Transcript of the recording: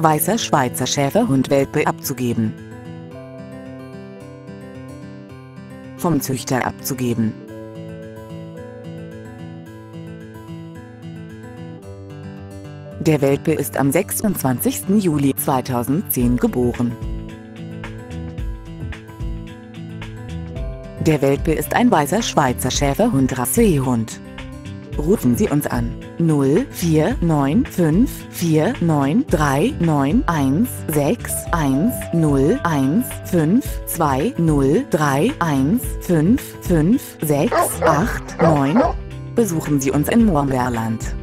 weißer Schweizer Schäferhund Welpe abzugeben. Vom Züchter abzugeben. Der Welpe ist am 26. Juli 2010 geboren. Der Welpe ist ein weißer Schweizer Schäferhund Rassehund. Rufen Sie uns an 0495493161015203155689. Besuchen Sie uns in Moormerland.